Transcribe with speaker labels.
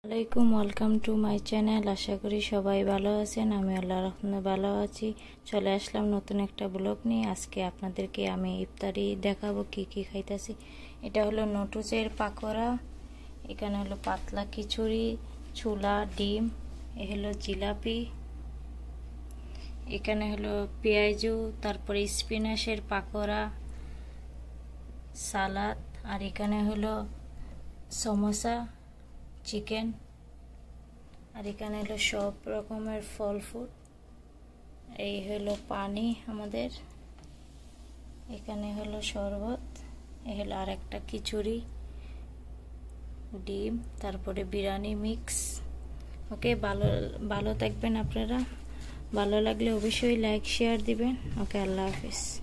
Speaker 1: আসসালামাইকুম, welcome to my channel. আশা করি সবাই ভালো আছেন। আমি আল্লাহর রহমতে ভালো আছি। চলে আসলাম নতুন একটা ব্লগ নিয়ে। আজকে আপনাদেরকে আমি ইফতারি দেখাবো কি কি খাইতেছি। এটা হলো নটুসের পাকোড়া, এখানে হলো পাতলা খিচুড়ি, ছোলা, ডিম, এ হলো জিলাপি, এখানে হলো পেঁয়াজু, তারপরে স্পিনাশের পাকোড়া, সালাদ, আর এখানে হলো সমোসা, চিকেন, আর এখানে হলো সব রকমের ফল ফুড। এই হলো পানি আমাদের, এখানে হলো শরবত, এই হলো আর একটা খিচুড়ি, ডিম, তারপরে বিরিয়ানি মিক্স। ওকে, ভালো থাকবেন আপনারা। ভালো লাগলে অবশ্যই লাইক শেয়ার দিবেন। ওকে, আল্লাহ হাফিজ।